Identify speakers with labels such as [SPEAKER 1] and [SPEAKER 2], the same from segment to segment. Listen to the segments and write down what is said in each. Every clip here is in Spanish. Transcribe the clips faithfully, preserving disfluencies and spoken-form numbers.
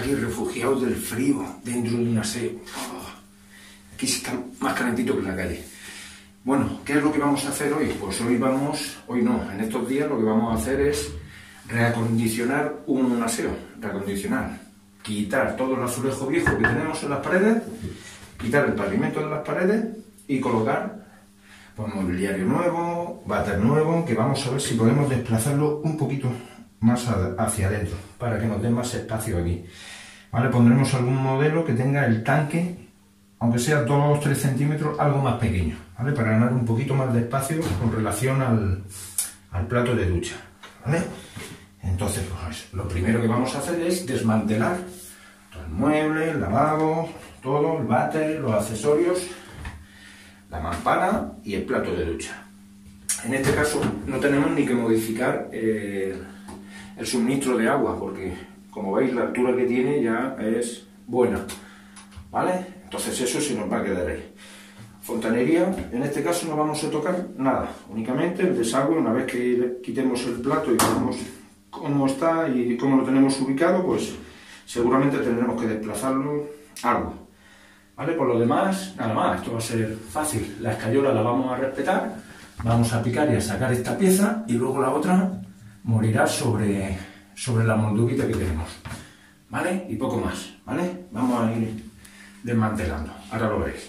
[SPEAKER 1] aquí refugiados del frío, dentro de un aseo. Oh, aquí se está más calentito que en la calle. Bueno, ¿qué es lo que vamos a hacer hoy? Pues hoy vamos, hoy no, en estos días lo que vamos a hacer es reacondicionar un aseo, reacondicionar, quitar todo el azulejo viejo que tenemos en las paredes, quitar el pavimento de las paredes y colocar pues, mobiliario nuevo, váter nuevo, que vamos a ver si podemos desplazarlo un poquito más hacia adentro, para que nos dé más espacio aquí. ¿Vale? Pondremos algún modelo que tenga el tanque, aunque sea dos o tres centímetros, algo más pequeño, ¿vale? Para ganar un poquito más de espacio con relación al, al plato de ducha, ¿vale? Entonces, pues lo primero que vamos a hacer es desmantelar todo el mueble, el lavabo, todo, el váter, los accesorios, la mampara y el plato de ducha. En este caso no tenemos ni que modificar eh, el suministro de agua, porque como veis la altura que tiene ya es buena, ¿vale? Entonces eso se nos va a quedar ahí. Fontanería, en este caso no vamos a tocar nada, únicamente el desagüe. Una vez que quitemos el plato y veamos cómo está y cómo lo tenemos ubicado, pues seguramente tendremos que desplazarlo algo, ¿vale? Por lo demás, nada más, esto va a ser fácil. La escayola la vamos a respetar, vamos a picar y a sacar esta pieza y luego la otra morirá sobre, sobre la molduguita que tenemos, ¿vale? Y poco más, ¿vale? Vamos a ir desmantelando, ahora lo veréis.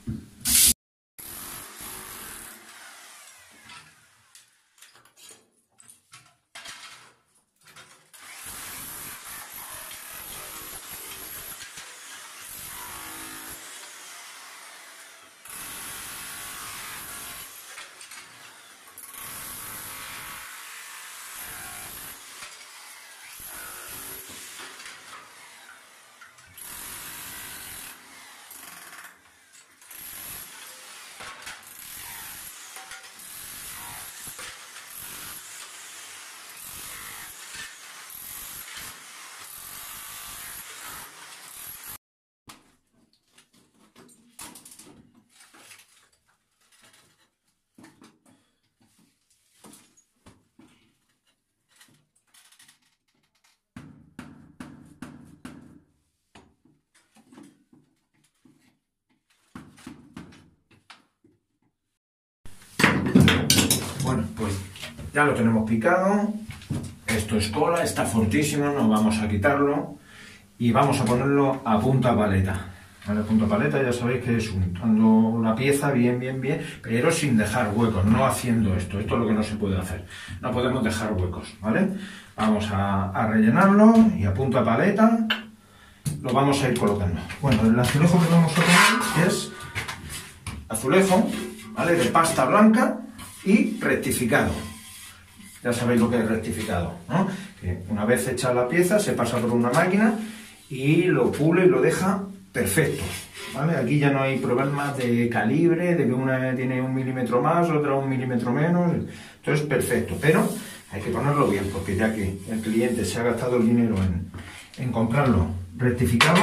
[SPEAKER 1] Bueno, pues ya lo tenemos picado, esto es cola, está fortísimo, no vamos a quitarlo y vamos a ponerlo a punta paleta. ¿Vale? A punta paleta ya sabéis que es untando la pieza bien, bien, bien, pero sin dejar huecos, no haciendo esto, esto es lo que no se puede hacer, no podemos dejar huecos, ¿vale? Vamos a, a rellenarlo y a punta paleta lo vamos a ir colocando. Bueno, el azulejo que vamos a poner es azulejo, ¿vale? De pasta blanca y rectificado. Ya sabéis lo que es rectificado, ¿no? Que una vez hecha la pieza se pasa por una máquina y lo pule y lo deja perfecto, ¿vale? Aquí ya no hay problemas de calibre, de que una tiene un milímetro más, otra un milímetro menos, entonces perfecto, pero hay que ponerlo bien, porque ya que el cliente se ha gastado el dinero en, en comprarlo rectificado,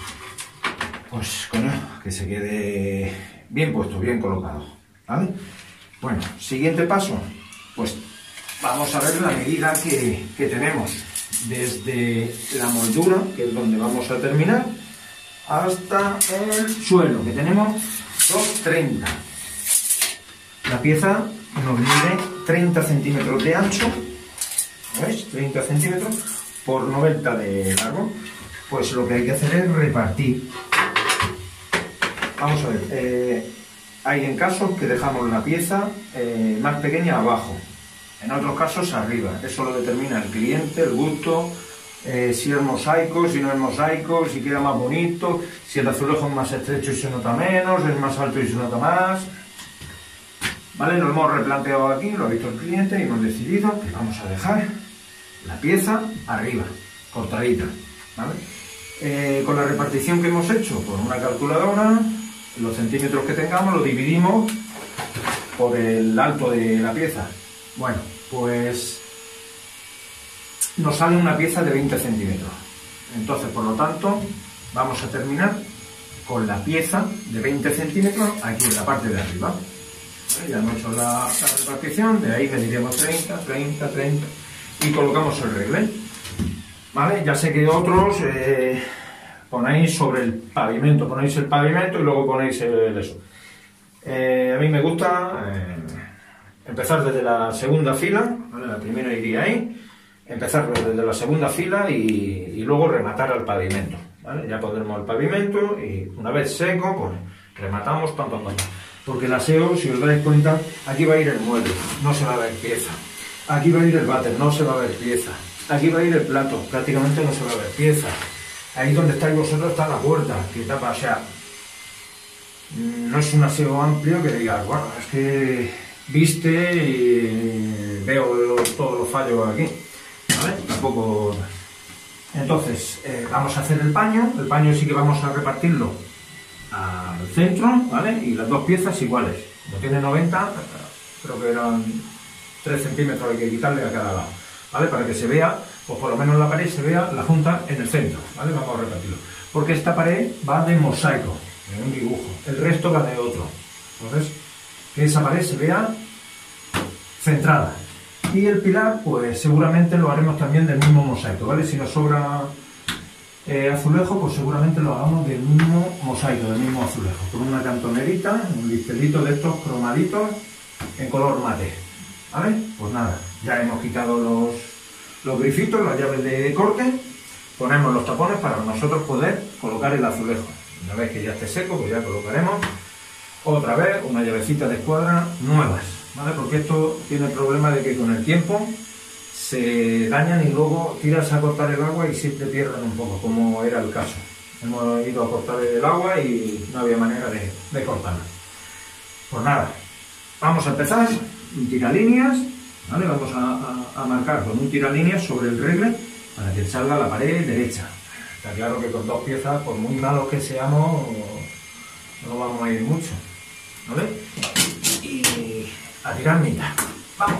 [SPEAKER 1] pues coño, que se quede bien puesto, bien colocado, ¿vale? Bueno, siguiente paso, pues vamos a ver la medida que, que tenemos desde la moldura, que es donde vamos a terminar, hasta el suelo, que tenemos dos treinta. La pieza nos mide treinta centímetros de ancho, ¿veis? treinta centímetros por noventa de largo. Pues lo que hay que hacer es repartir. Vamos a ver, eh, hay en casos que dejamos la pieza eh, más pequeña abajo, en otros casos arriba. Eso lo determina el cliente, el gusto, eh, si es mosaico, si no es mosaico, si queda más bonito, si el azulejo es más estrecho y se nota menos, es más alto y se nota más. ¿Vale? Lo hemos replanteado aquí, lo ha visto el cliente y hemos decidido que vamos a dejar la pieza arriba, cortadita, ¿vale? Eh, con la repartición que hemos hecho por una calculadora, los centímetros que tengamos lo dividimos por el alto de la pieza. Bueno, pues nos sale una pieza de veinte centímetros. Entonces, por lo tanto, vamos a terminar con la pieza de veinte centímetros aquí en la parte de arriba. ¿Vale? Ya hemos hecho la, la repartición, de ahí mediremos treinta, treinta, treinta y colocamos el regle. ¿vale? Ya sé que otros eh, ponéis sobre el pavimento, ponéis el pavimento y luego ponéis el eso. Eh, a mí me gusta eh, empezar desde la segunda fila, ¿vale? La primera iría ahí, empezar desde la segunda fila y, y luego rematar al pavimento, ¿vale? Ya pondremos el pavimento y una vez seco, pues rematamos, pam, pam, pam. Porque el aseo, si os dais cuenta, aquí va a ir el mueble, no se va a ver pieza. Aquí va a ir el váter, no se va a ver pieza. Aquí va a ir el plato, prácticamente no se va a ver pieza. Ahí donde estáis vosotros está la puerta, que tapa, o sea, no es un aseo amplio que digas, bueno, es que viste y veo todos los fallos aquí, ¿vale? Tampoco... Entonces, eh, vamos a hacer el paño, el paño sí que vamos a repartirlo al centro, ¿vale? Y las dos piezas iguales. Como tiene noventa, creo que eran tres centímetros, hay que quitarle a cada lado, ¿vale? Para que se vea, pues por lo menos la pared se vea la junta en el centro, ¿vale? Vamos a repartirlo. Porque esta pared va de mosaico, de un dibujo, el resto va de otro. Entonces, que esa pared se vea centrada. Y el pilar, pues seguramente lo haremos también del mismo mosaico, ¿vale? Si nos sobra eh, azulejo, pues seguramente lo hagamos del mismo mosaico, del mismo azulejo, con una cantonerita, un listelito de estos cromaditos en color mate, ¿vale? Pues nada, ya hemos quitado los, los grifitos, las llaves de corte, ponemos los tapones para nosotros poder colocar el azulejo. Una vez que ya esté seco, pues ya colocaremos otra vez una llavecita de escuadra nuevas, ¿vale? Porque esto tiene el problema de que con el tiempo se dañan y luego tiras a cortar el agua y siempre pierden un poco, como era el caso. Hemos ido a cortar el agua y no había manera de, de cortarla. Pues nada, vamos a empezar un tiralíneas, ¿vale? Vamos a, a, a marcar con un tiralíneas sobre el regle para que salga la pared derecha. Está claro que con dos piezas, por muy malos que seamos, no vamos a ir mucho, ¿vale? Y a tirar mitad. ¡Vamos!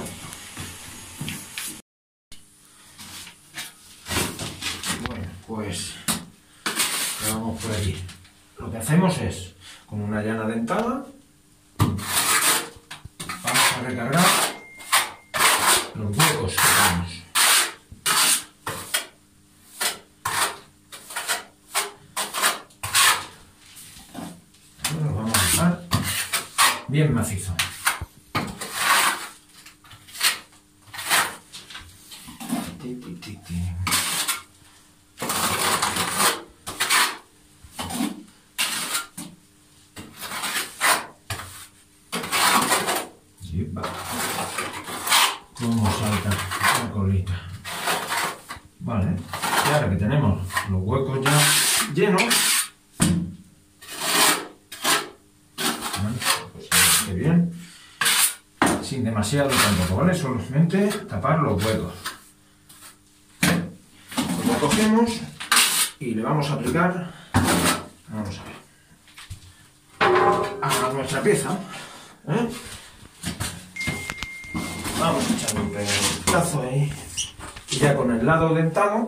[SPEAKER 1] Bueno, pues ya vamos por aquí. Lo que hacemos es, con una llana dentada, vamos a recargar los huecos que tenemos. Los vamos a dejar bien macizo. Cómo salta la colita. Vale, y ahora que tenemos los huecos ya llenos, vale, pues que bien, sin demasiado tampoco, ¿vale? Solamente tapar los huecos. Lo cogemos y le vamos a aplicar, vamos a ver, a nuestra pieza, ¿eh? Vamos a echarle un pedazo ahí. Y ya con el lado dentado,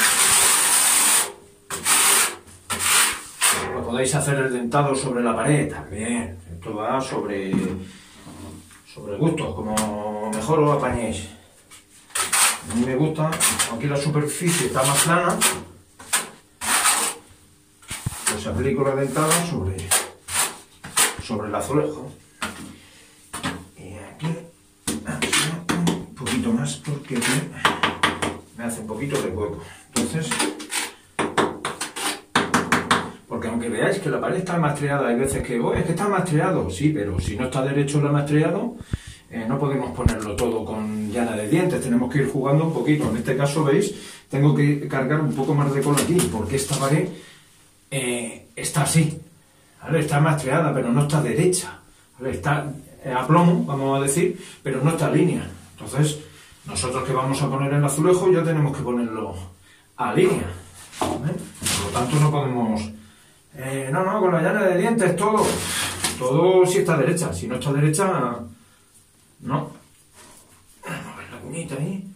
[SPEAKER 1] lo podéis hacer el dentado sobre la pared también. Esto va sobre, sobre gustos, como mejor os apañéis. A mí me gusta, aquí la superficie está más plana, pues aplico la dentada sobre, sobre el azulejo. Y aquí un poquito más porque me hace un poquito de hueco. Entonces, porque aunque veáis que la pared está mastreada, hay veces que, oh, es que está mastreado, sí, pero si no está derecho el mastreado, eh, no podemos ponerlo todo con llana de dientes, tenemos que ir jugando un poquito. En este caso, veis, tengo que cargar un poco más de cola aquí, porque esta pared eh, está así, ¿vale? Está mastreada, pero no está derecha, ¿vale? Está a plomo, vamos a decir, pero no está en línea. Entonces, nosotros que vamos a poner el azulejo ya tenemos que ponerlo a línea, ¿vale? Por lo tanto, no podemos... Eh, no, no, con la llana de dientes todo, todo si está derecha, si no está derecha, no. Vamos a ver la cuñita ahí,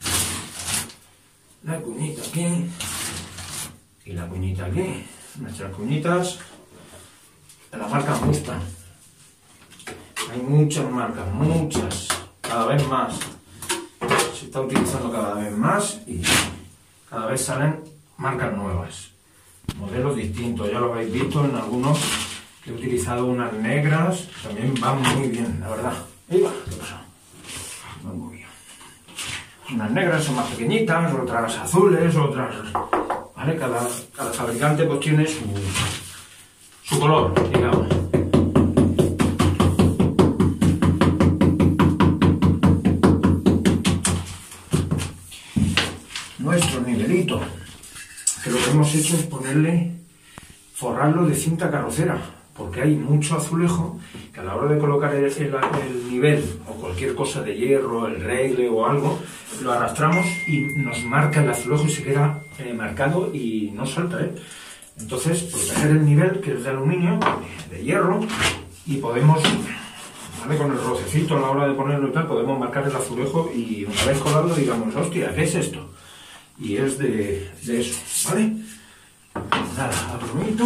[SPEAKER 1] la cuñita aquí y la cuñita aquí. Nuestras cuñitas, las marcas gustan. Hay muchas marcas, muchas, cada vez más. Se está utilizando cada vez más y cada vez salen marcas nuevas, modelos distintos, ya lo habéis visto en algunos que he utilizado unas negras, también van muy bien, la verdad. Ahí va, ¿qué pasa? Van muy bien. Unas negras son más pequeñitas, otras azules, otras... ¿Vale? Cada, cada fabricante pues tiene su, su color, digamos. Nuestro nivelito, que lo que hemos hecho es ponerle, forrarlo de cinta carrocera, porque hay mucho azulejo que a la hora de colocar el, el, el nivel o cualquier cosa de hierro, el regle o algo, lo arrastramos y nos marca el azulejo y se queda eh, marcado y no salta, ¿eh? Entonces, proteger el nivel, que es de aluminio, de hierro, y podemos, ¿vale? Con el rocecito a la hora de ponerlo y tal, podemos marcar el azulejo y una vez colado digamos, hostia, ¿qué es esto? Y es de, de eso, ¿vale? Nada, aplomito.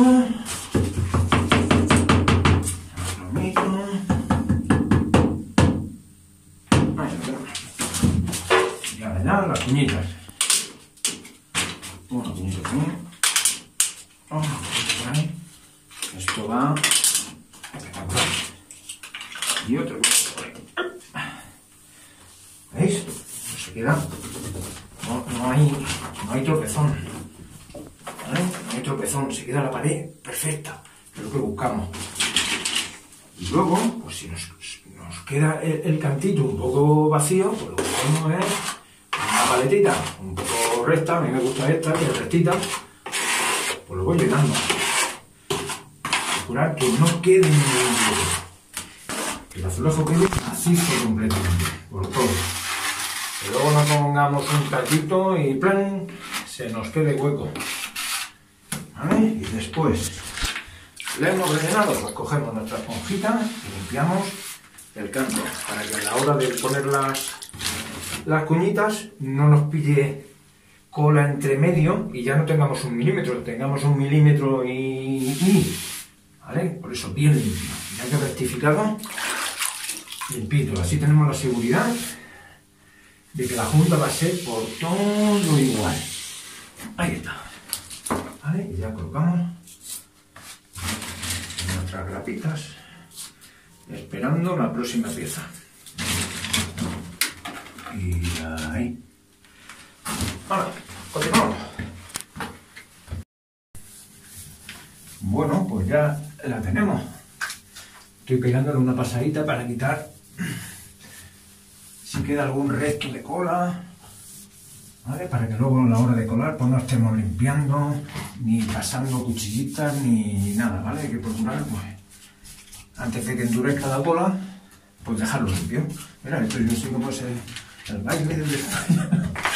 [SPEAKER 1] Aplomito. Ahí lo tenemos. Y ahora ya las cuñitas. Una cuñita aquí. Oh, por ahí. Esto va espectacular. Y otro por ahí. ¿Veis? No se queda. No, no, hay, no hay tropezón, ¿vale? No hay tropezón, se queda la pared perfecta, que es lo que buscamos. Y luego, pues si nos, nos queda el, el cantito un poco vacío, pues lo que hacemos es una paletita un poco recta, a mí me gusta esta, que es rectita, pues lo voy llenando. Procurar que no quede ningún hueco, que el azulejo quede macizo completamente, por todo. Que luego nos pongamos un taquito y plan, se nos quede hueco, ¿vale? Y después le hemos rellenado, pues cogemos nuestra esponjita y limpiamos el canto para que a la hora de poner las, las cuñitas no nos pille cola entre medio y ya no tengamos un milímetro, tengamos un milímetro y, y ¿vale? Por eso bien limpio, ya que rectificado, limpito, así tenemos la seguridad de que la junta va a ser por todo igual. Ahí está. ¿Vale? Y ya colocamos nuestras grapitas, esperando la próxima pieza. Y ahí. Ahora, continuamos. Bueno, pues ya la tenemos. Estoy pegándole una pasadita para quitar si queda algún resto de cola, ¿vale? Para que luego a la hora de colar pues no estemos limpiando, ni pasando cuchillitas, ni nada, ¿vale? Hay que procurar, pues, antes de que endurezca la cola, pues dejarlo limpio. Mira, esto yo sé cómo es el, el baile de España.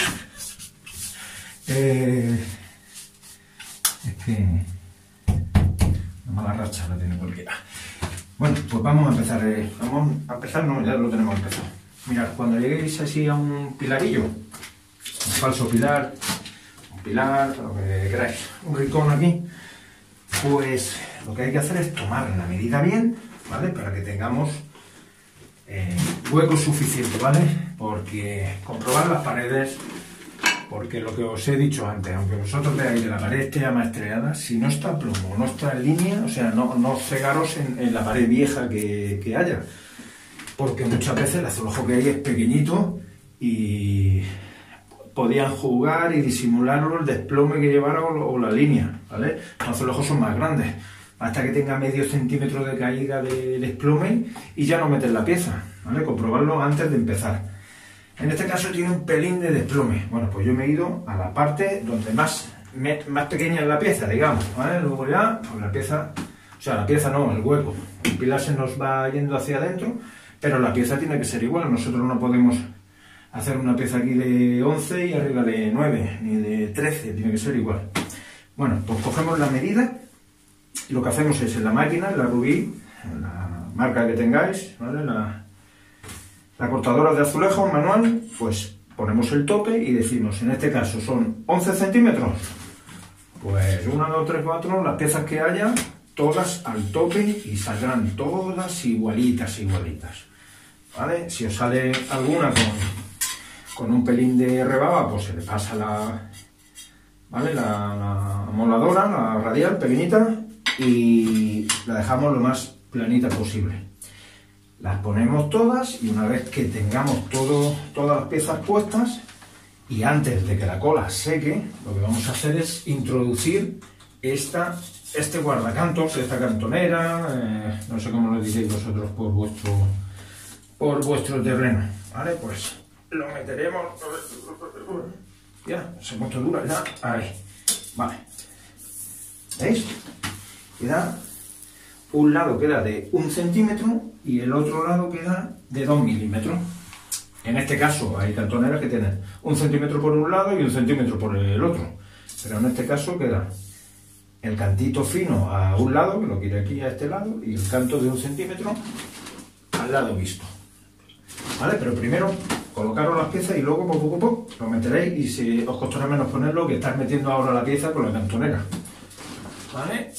[SPEAKER 1] eh, es que una mala racha la tiene cualquiera. Bueno, pues vamos a empezar, eh, vamos a empezar, no, ya lo tenemos empezado. Mirad, cuando lleguéis así a un pilarillo, un falso pilar, un pilar, lo que queráis, un rincón aquí, pues lo que hay que hacer es tomar la medida bien, ¿vale? Para que tengamos eh, hueco suficiente, ¿vale? Porque comprobar las paredes, porque lo que os he dicho antes, aunque vosotros veáis que la pared esté maestreada, si no está a plomo, no está en línea, o sea, no, no cegaros en, en la pared vieja que, que haya. Porque muchas veces el azulejo que hay es pequeñito y podían jugar y disimularlo el desplome que llevara o, o la línea, ¿vale? Los azulejos son más grandes, hasta que tenga medio centímetro de caída de desplome y ya no metes la pieza, ¿vale? Comprobarlo antes de empezar. En este caso tiene un pelín de desplome. Bueno, pues yo me he ido a la parte donde más, me, más pequeña es la pieza, digamos, ¿vale? Luego ya, pues la pieza, o sea, la pieza no, el hueco. El pilar se nos va yendo hacia adentro, pero la pieza tiene que ser igual. Nosotros no podemos hacer una pieza aquí de once y arriba de nueve, ni de trece, tiene que ser igual. Bueno, pues cogemos la medida y lo que hacemos es en la máquina, en la Rubí, en la marca que tengáis, ¿vale? La, la cortadora de azulejos manual, pues ponemos el tope y decimos, en este caso son once centímetros, pues uno, dos, tres, cuatro, las piezas que haya, todas al tope y saldrán todas igualitas, igualitas. ¿Vale? Si os sale alguna con, con un pelín de rebaba, pues se le pasa la, ¿vale? La, la moladora, la radial, pequeñita, y la dejamos lo más planita posible. Las ponemos todas y una vez que tengamos todo, todas las piezas puestas y antes de que la cola seque, lo que vamos a hacer es introducir esta, este guardacantos, esta cantonera, eh, no sé cómo lo diréis vosotros por vuestro, por vuestro terreno, ¿vale? Pues lo meteremos, ya, se ha puesto dura ya, ahí, vale, ¿veis? Queda, un lado queda de un centímetro y el otro lado queda de dos milímetros. En este caso hay cantoneras que tienen un centímetro por un lado y un centímetro por el otro, pero en este caso queda el cantito fino a un lado, que lo quiere aquí a este lado, y el canto de un centímetro al lado visto, ¿vale? Pero primero colocaros las piezas y luego poco a poco lo meteréis y si os costará menos ponerlo que estar metiendo ahora la pieza con la cantonera, ¿vale?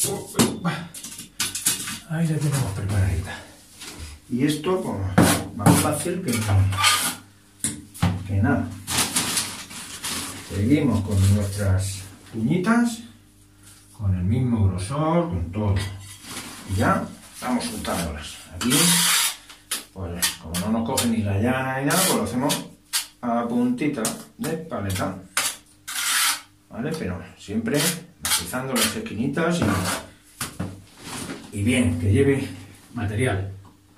[SPEAKER 1] Ahí la tenemos preparadita. Y esto pues, más fácil que, que nada. Seguimos con nuestras puñitas, con el mismo grosor, con todo. Y ya vamos juntándolas. Aquí, pues como no nos coge ni la llana ni nada, pues lo hacemos a puntita de paleta. ¿Vale? Pero siempre matizando las esquinitas y, y bien, que lleve material.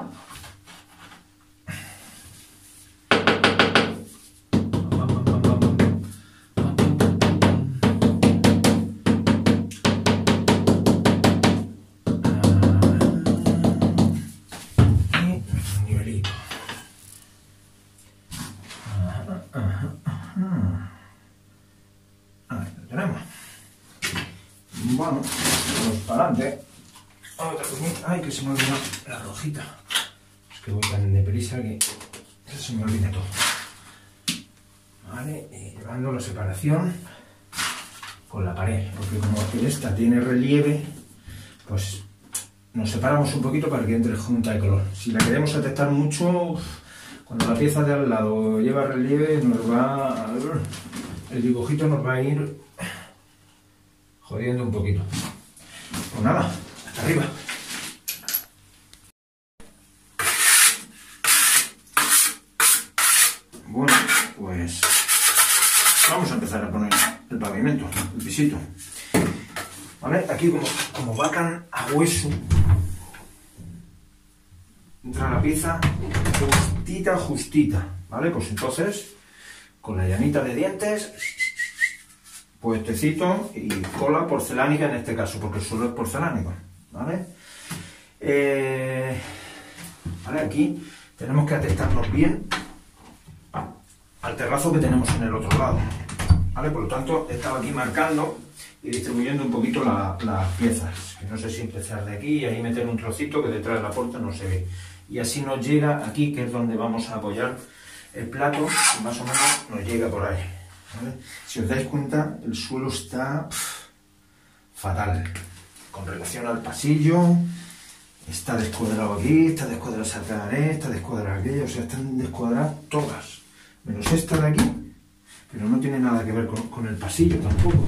[SPEAKER 1] Bueno, pues para adelante. Otra cosita. Ay, que se me olvidó la rojita. Es que voy tan deprisa que se me olvida todo. Vale, y llevando la separación con la pared, porque como esta tiene relieve, pues nos separamos un poquito para que entre junta de color. Si la queremos atestar mucho, cuando la pieza de al lado lleva relieve, nos va a, el dibujito nos va a ir jodiendo un poquito. Pues nada, hasta arriba. Bueno, pues vamos a empezar a poner el pavimento, el pisito. ¿Vale? Aquí como, como va tan a hueso, entra la pieza justita, justita. ¿Vale? Pues entonces, con la llanita de dientes, puestecito y cola porcelánica en este caso, porque el suelo es porcelánico, ¿vale? Eh, ¿vale? Aquí tenemos que atestarnos bien al terrazo que tenemos en el otro lado, ¿vale? Por lo tanto, estaba aquí marcando y distribuyendo un poquito la, las piezas, que no sé si empezar de aquí y ahí meter un trocito que detrás de la puerta no se ve. Y así nos llega aquí, que es donde vamos a apoyar el plato, y más o menos nos llega por ahí. ¿Vale? Si os dais cuenta, el suelo está pff, fatal con relación al pasillo. Está descuadrado aquí, está descuadrado esa pared, está descuadrado aquella, o sea, están descuadradas todas, menos esta de aquí, pero no tiene nada que ver con, con el pasillo tampoco.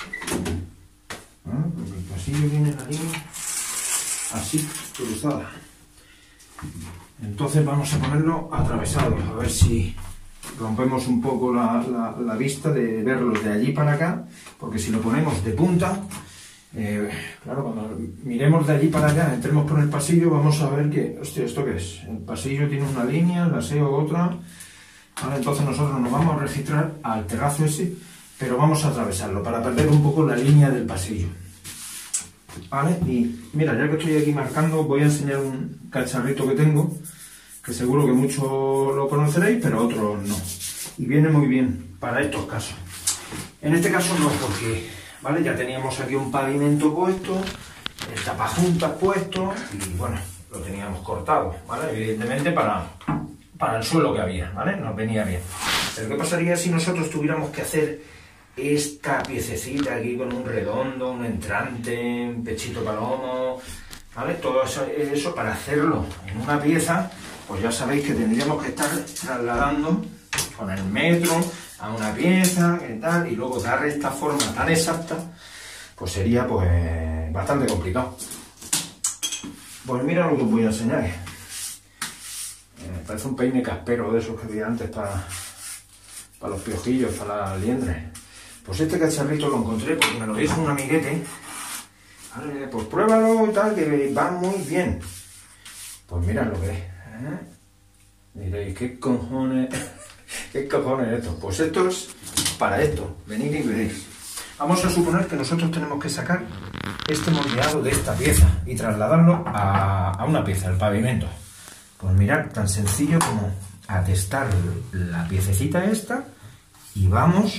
[SPEAKER 1] ¿Ah? Porque el pasillo viene la línea así, cruzada. Entonces vamos a ponerlo atravesado, a ver si rompemos un poco la, la, la vista de verlo de allí para acá, porque si lo ponemos de punta, eh, claro, cuando miremos de allí para acá, entremos por el pasillo, vamos a ver que, hostia, ¿esto qué es? El pasillo tiene una línea, el aseo otra. Ahora entonces nosotros nos vamos a registrar al terrazo ese, pero vamos a atravesarlo para perder un poco la línea del pasillo. ¿Vale? Y mira, ya que estoy aquí marcando, voy a enseñar un cacharrito que tengo, que seguro que muchos lo conoceréis, pero otros no. Y viene muy bien para estos casos. En este caso no, porque, ¿vale? Ya teníamos aquí un pavimento puesto, el tapajuntas puesto, y bueno, lo teníamos cortado, ¿vale? Evidentemente para, para el suelo que había, ¿vale? Nos venía bien. Pero ¿qué pasaría si nosotros tuviéramos que hacer esta piececita aquí con un redondo, un entrante, un pechito palomo, ¿vale? Todo eso, eso para hacerlo en una pieza, pues ya sabéis que tendríamos que estar trasladando poner metro a una pieza, qué tal, y luego darle esta forma tan exacta, pues sería pues bastante complicado. Pues mira lo que os voy a enseñar. Eh, parece un peine caspero de esos que había antes para, para los piojillos, para las liendres. Pues este cacharrito lo encontré porque me lo dijo un amiguete. Vale, pues pruébalo y tal, que va muy bien. Pues mirad lo que es. ¿Eh? Diréis, ¿qué cojones? ¿Qué cojones es esto? Pues esto es para esto. Venid y veréis. Vamos a suponer que nosotros tenemos que sacar este moldeado de esta pieza y trasladarlo a, a una pieza, el pavimento. Pues mirad, tan sencillo como atestar la piececita esta y vamos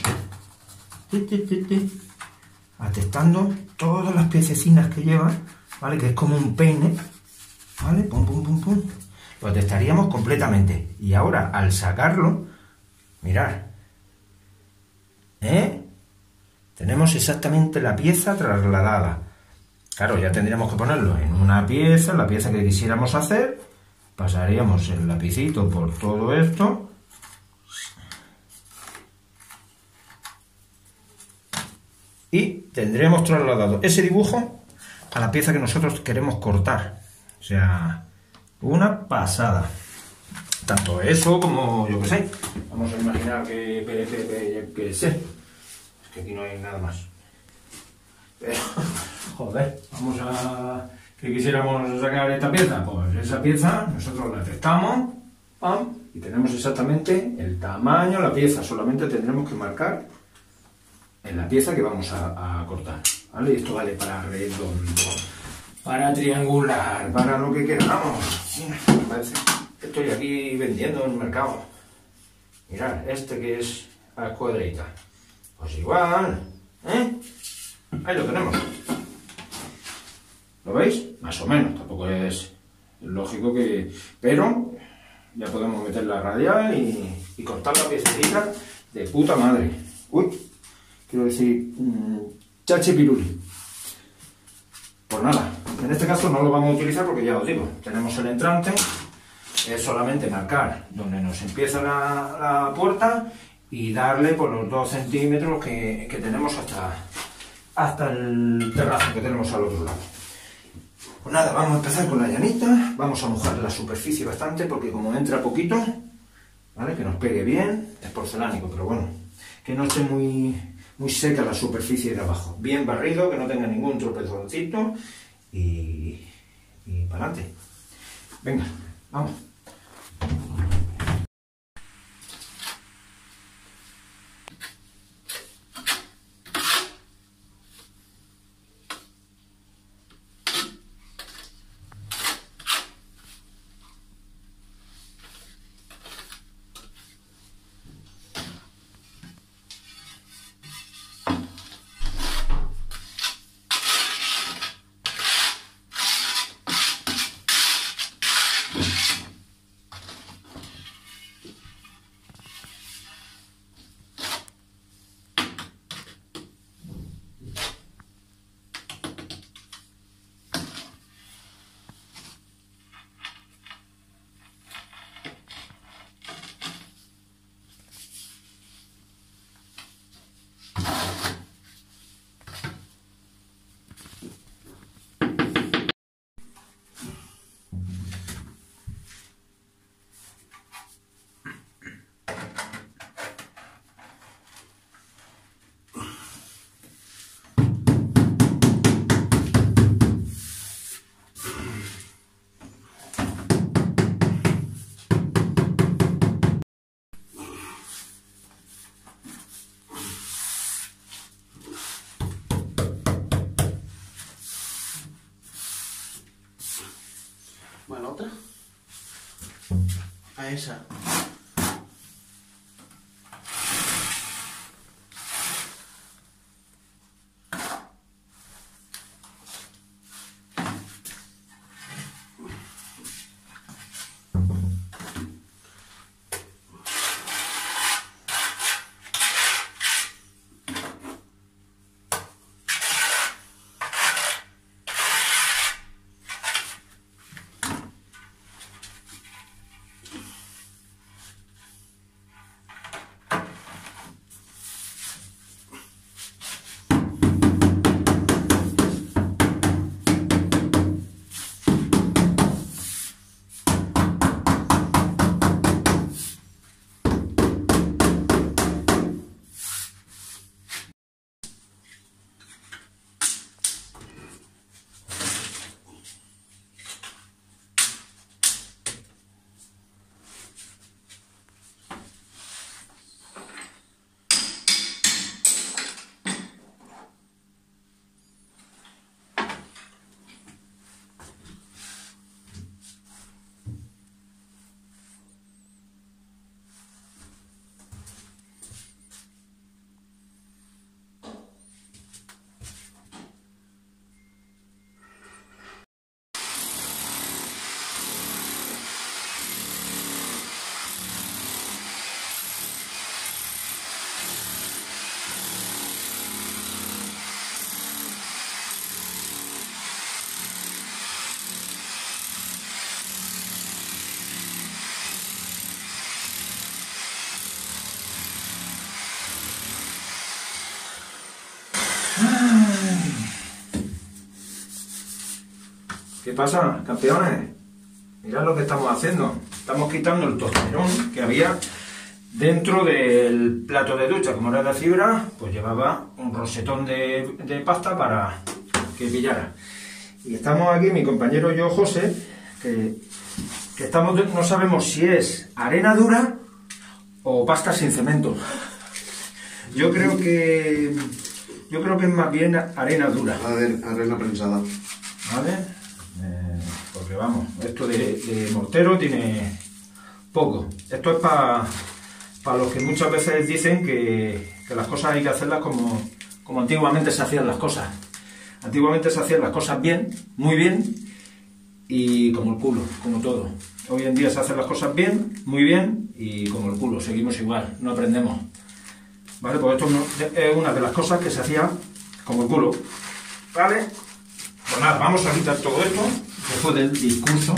[SPEAKER 1] atestando todas las piececinas que lleva, ¿vale? Que es como un peine, ¿vale? Pum, pum, pum, pum. Lo atestaríamos completamente. Y ahora, al sacarlo, mirad, ¿eh? Tenemos exactamente la pieza trasladada. Claro, ya tendríamos que ponerlo en una pieza, la pieza que quisiéramos hacer. Pasaríamos el lapicito por todo esto. Y tendremos trasladado ese dibujo a la pieza que nosotros queremos cortar. O sea, una pasada. Tanto eso como, yo que sé, vamos a imaginar que, que, que, que sé. Es que aquí no hay nada más. Pero, joder, vamos a... que quisiéramos sacar esta pieza. Pues esa pieza nosotros la testamos, pam, y tenemos exactamente el tamaño de la pieza. Solamente tendremos que marcar en la pieza que vamos a, a cortar, ¿vale? Y esto vale para redondo, para triangular, para lo que queramos. Mira, me parece que estoy aquí vendiendo en el mercado. Mirad, este que es a cuadrita, pues igual, ¿eh? Ahí lo tenemos. ¿Lo veis? Más o menos, tampoco es lógico que... Pero ya podemos meter la radial y, y cortar la piececita de puta madre. Uy, quiero decir, mmm, chachi piruli. Pues nada, en este caso no lo vamos a utilizar porque ya os digo, tenemos el entrante, es solamente marcar donde nos empieza la, la puerta y darle por los dos centímetros que, que tenemos hasta, hasta el terrazo que tenemos al otro lado. Pues nada, vamos a empezar con la llanita, vamos a mojar la superficie bastante porque como entra poquito, ¿vale? Que nos pegue bien, es porcelánico, pero bueno, que no esté muy, muy seca la superficie de abajo, bien barrido, que no tenga ningún tropezoncito y, y para adelante. Venga, vamos.
[SPEAKER 2] Bueno, otra. A esa.
[SPEAKER 1] ¿Qué pasa, campeones? Mirad lo que estamos haciendo. Estamos quitando el tosterón que había dentro del plato de ducha. Como era de fibra, pues llevaba un rosetón de, de pasta para que pillara. Y estamos aquí, mi compañero y yo, José, que, que estamos, no sabemos si es arena dura o pasta sin cemento. Yo creo que yo creo que es más bien arena dura.
[SPEAKER 2] Arena prensada.
[SPEAKER 1] ¿Vale? Eh, porque vamos, esto de, de mortero tiene poco. Esto es para para los que muchas veces dicen que, que las cosas hay que hacerlas como, como antiguamente se hacían las cosas. Antiguamente se hacían las cosas bien, muy bien, y como el culo, como todo. Hoy en día se hacen las cosas bien, muy bien, y como el culo, seguimos igual, no aprendemos. ¿Vale? Pues esto es una de las cosas que se hacía como el culo. ¿Vale? Pues nada, vamos a quitar todo esto, después del discurso,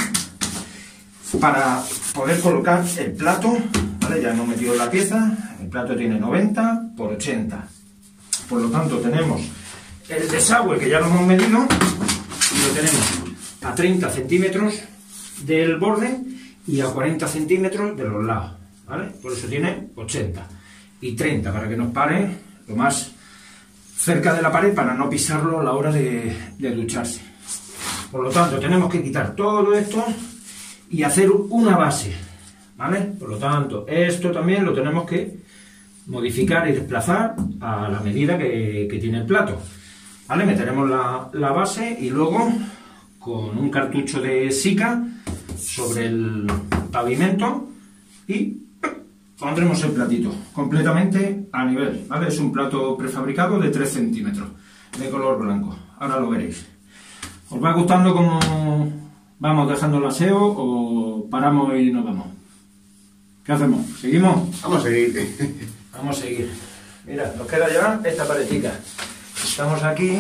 [SPEAKER 1] para poder colocar el plato. ¿Vale? Ya hemos metido la pieza, el plato tiene noventa por ochenta. Por lo tanto, tenemos el desagüe, que ya lo hemos medido, y lo tenemos a treinta centímetros del borde y a cuarenta centímetros de los lados, ¿vale? Por eso tiene ochenta y treinta, para que nos pare lo más cerca de la pared para no pisarlo a la hora de, de ducharse. Por lo tanto, tenemos que quitar todo esto y hacer una base, ¿vale? Por lo tanto, esto también lo tenemos que modificar y desplazar a la medida que, que tiene el plato. ¿Vale? Meteremos la, la base y luego con un cartucho de Sika sobre el pavimento y pondremos el platito completamente a nivel, ¿vale? Es un plato prefabricado de tres centímetros de color blanco, ahora lo veréis. ¿Os va gustando cómo vamos dejando el aseo o paramos y nos vamos? ¿Qué hacemos? ¿Seguimos?
[SPEAKER 2] Vamos a seguir.
[SPEAKER 1] Vamos a seguir. Mira, nos queda ya esta paredita. Estamos aquí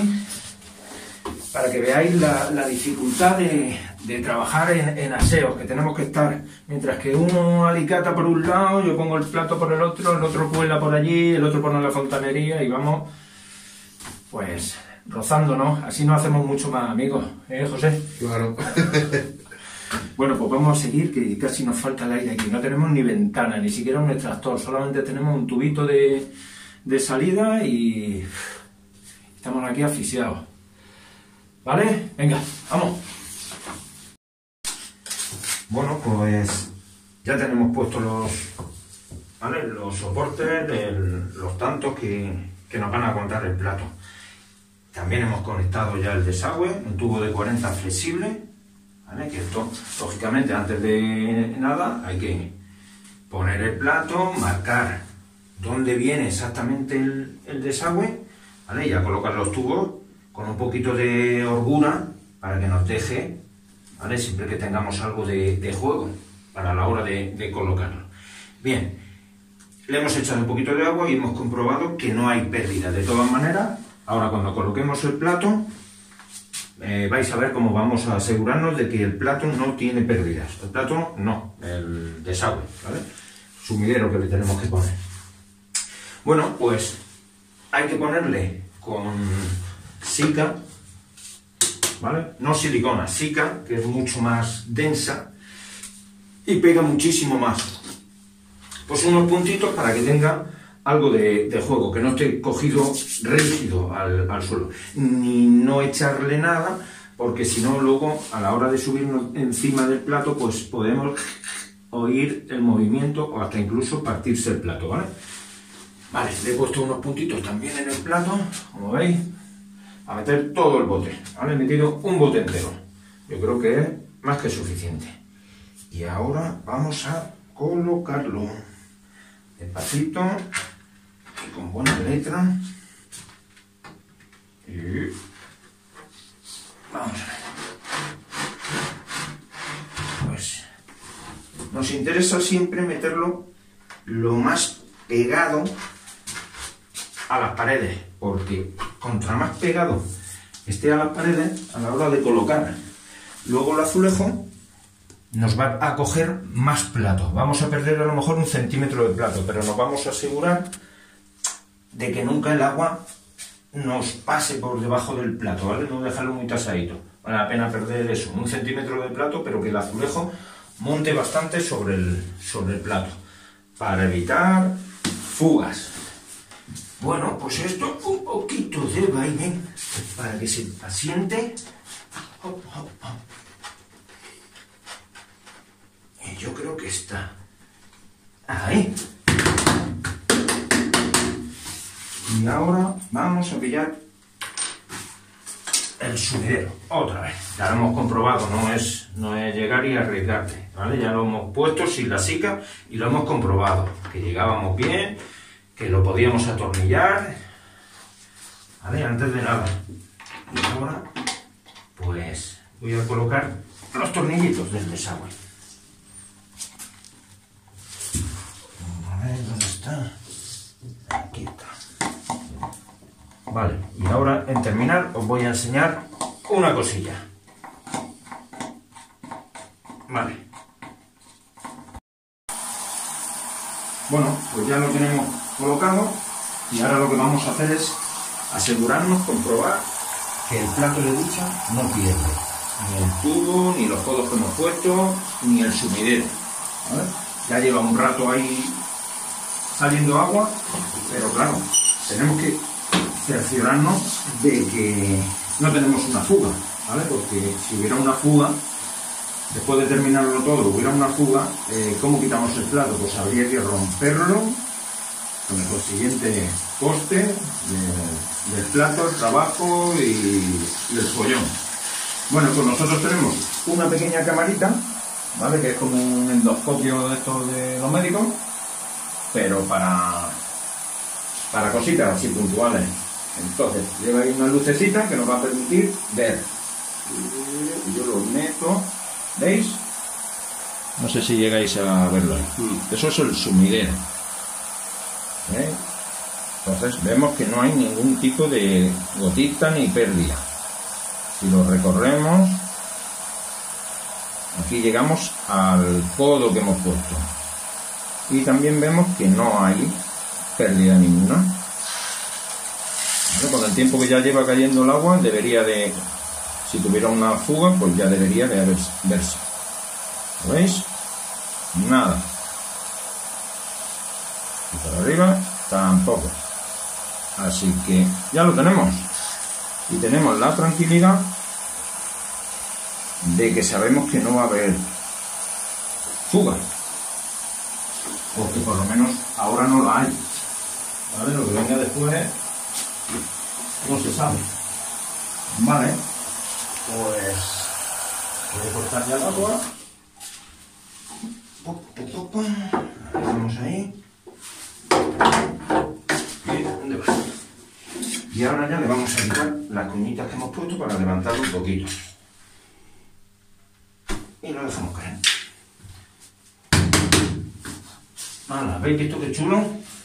[SPEAKER 1] para que veáis la, la dificultad de, de trabajar en, en aseos, que tenemos que estar, mientras que uno alicata por un lado, yo pongo el plato por el otro, el otro cuela por allí, el otro pone la fontanería y vamos, pues, rozándonos. Así nos hacemos mucho más amigos, ¿eh, José?
[SPEAKER 2] Claro.
[SPEAKER 1] Bueno, pues vamos a seguir, que casi nos falta el aire aquí. No tenemos ni ventana, ni siquiera un extractor, solamente tenemos un tubito de, de salida y estamos aquí asfixiados. ¿Vale? Venga, vamos. Bueno, pues ya tenemos puestos los, ¿vale? los soportes, el, los tantos que, que nos van a aguantar el plato. También hemos conectado ya el desagüe, un tubo de cuarenta flexible, ¿vale? Que esto, lógicamente, antes de nada hay que poner el plato, marcar dónde viene exactamente el, el desagüe, ¿vale? Y ya colocar los tubos con un poquito de holgura para que nos deje, ¿vale? Siempre que tengamos algo de, de juego para la hora de, de colocarlo. Bien, le hemos echado un poquito de agua y hemos comprobado que no hay pérdida. De todas maneras, ahora cuando coloquemos el plato, eh, vais a ver cómo vamos a asegurarnos de que el plato no tiene pérdidas. El plato no, el desagüe, ¿vale? Sumidero que le tenemos que poner. Bueno, pues hay que ponerle con Sika, ¿vale? No silicona, Sika, que es mucho más densa y pega muchísimo más. Pues unos puntitos para que tenga algo de, de juego, que no esté cogido rígido al, al suelo, ni no echarle nada, porque si no luego a la hora de subirnos encima del plato pues podemos oír el movimiento o hasta incluso partirse el plato, ¿vale? Vale, le he puesto unos puntitos también en el plato, como veis, a meter todo el bote, ¿vale? He metido un bote entero, yo creo que es más que suficiente. Y ahora vamos a colocarlo despacito y con buena letra. Y vamos a ver. Pues nos interesa siempre meterlo lo más pegado a las paredes, porque contra más pegado esté a las paredes, a la hora de colocar luego el azulejo, nos va a coger más plato. Vamos a perder a lo mejor un centímetro de plato, pero nos vamos a asegurar de que nunca el agua nos pase por debajo del plato, ¿vale? No dejarlo muy tasadito, Vale la pena perder eso, un centímetro de plato, pero que el azulejo monte bastante sobre el, sobre el plato, para evitar fugas. Bueno, pues esto, un poquito de vaivén para que se asiente. Hop, hop, hop. Y yo creo que está ahí. Y ahora vamos a pillar el sumidero otra vez. Ya lo hemos comprobado, no es, no es llegar y arriesgarte, ¿vale? Ya lo hemos puesto sin la sica y lo hemos comprobado, que llegábamos bien, que lo podíamos atornillar, ¿vale? Antes de nada. Y ahora, pues voy a colocar los tornillitos del desagüe. A ver, ¿dónde está? Aquí está. Vale, y ahora en terminar os voy a enseñar una cosilla. Vale. Bueno, pues ya lo tenemos colocado y ahora lo que vamos a hacer es asegurarnos, comprobar que el plato de ducha no pierde ni el tubo, ni los codos que hemos puesto, ni el sumidero, ¿vale? Ya lleva un rato ahí saliendo agua, pero claro, tenemos que cerciorarnos de que no tenemos una fuga, ¿vale? Porque si hubiera una fuga, después de terminarlo todo, hubiera una fuga, eh, ¿cómo quitamos el plato? Pues habría que romperlo con el consiguiente coste de, del plato, el trabajo y, y el follón. Bueno, pues nosotros tenemos una pequeña camarita, ¿vale? Que es como un endoscopio de estos de los médicos, pero para, para cositas así puntuales. Entonces, lleva ahí una lucecita que nos va a permitir ver. Yo lo meto, ¿veis? No sé si llegáis a verlo. Eso es el sumidero. ¿Eh? Entonces, vemos que no hay ningún tipo de gotita ni pérdida. Si lo recorremos, aquí llegamos al codo que hemos puesto. Y también vemos que no hay pérdida ninguna. Con el tiempo que ya lleva cayendo el agua, debería de, si tuviera una fuga, pues ya debería de haber, verse. ¿Lo veis? Nada. Y por arriba tampoco. Así que ya lo tenemos. Y tenemos la tranquilidad de que sabemos que no va a haber fuga. Porque por lo menos ahora no la hay. ¿Vale? Lo que venga después no se sabe. Vale, pues voy a cortar ya el agua. Vamos ahí. Y, ¿dónde va? Y ahora ya le vamos a quitar las cuñitas que hemos puesto para levantarlo un poquito. Y lo dejamos caer. Nada, ¿veis esto qué chulo?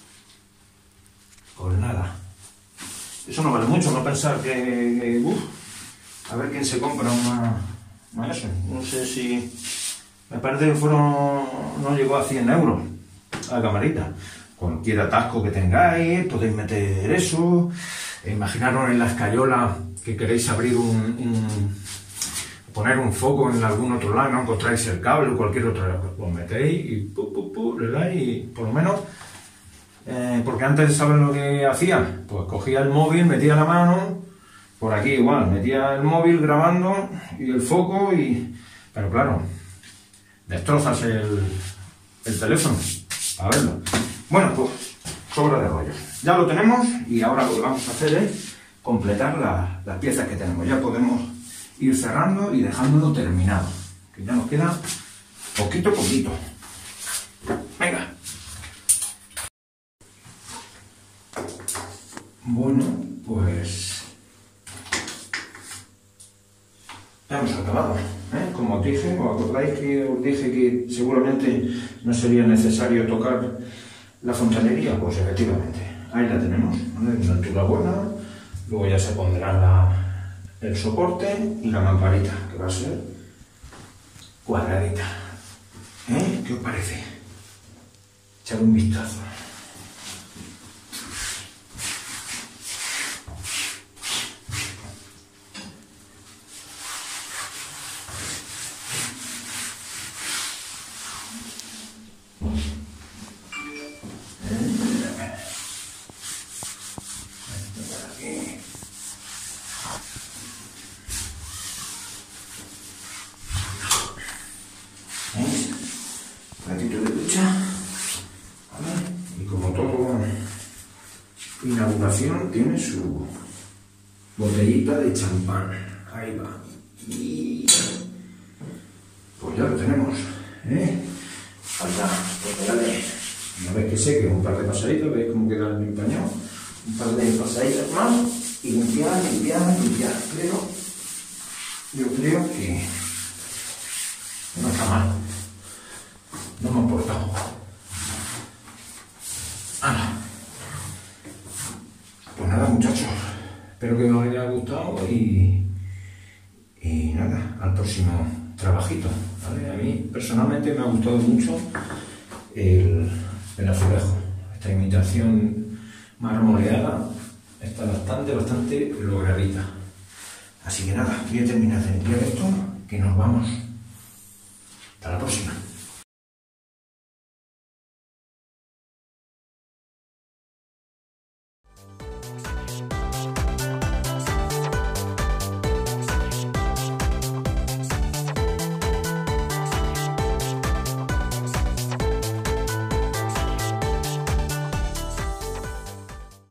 [SPEAKER 1] Pues nada. Eso no vale mucho, no pensar que, que uf, a ver quién se compra una, una eso. No sé si, me parece que fueron, no llegó a cien euros la camarita. Cualquier atasco que tengáis, podéis meter eso. Imaginaros en la escayola que queréis abrir un, un poner un foco en algún otro lado, no encontráis el cable o cualquier otro, lo metéis y pu, pu, pu, le dais y por lo menos. Eh, porque antes, ¿saben lo que hacía? Pues cogía el móvil, metía la mano, por aquí igual, metía el móvil grabando y el foco y... Pero claro, destrozas el, el teléfono, a verlo. Bueno, pues, sobra de rollo. Ya lo tenemos y ahora lo que vamos a hacer es completar la, las piezas que tenemos. Ya podemos ir cerrando y dejándolo terminado, que ya nos queda poquito a poquito. Venga. Bueno, pues ya hemos acabado, ¿eh? Como os dije, ¿os acordáis que os dije que seguramente no sería necesario tocar la fontanería? Pues efectivamente, ahí la tenemos, ¿vale? Una altura buena, luego ya se pondrá la, el soporte y la lamparita, que va a ser cuadradita. ¿Eh? ¿Qué os parece? Echad un vistazo. inauguración tiene su botellita de champán. Ahí va. Y pues ya lo tenemos, ¿eh? Falta, pues dale. Una vez que seque, un par de pasaditas, veis cómo queda el empañado. Un par de pasaditas más y limpiar, limpiar, limpiar. Pero yo creo que no está mal. No me ha importado. Ah. Pues nada, muchachos. Espero que os haya gustado y, y nada, al próximo trabajito, ¿vale? A mí personalmente me ha gustado mucho el, el azulejo. Esta imitación marmoleada está bastante, bastante logradita. Así que nada, voy a terminar de limpiar esto, que nos vamos. Hasta la próxima.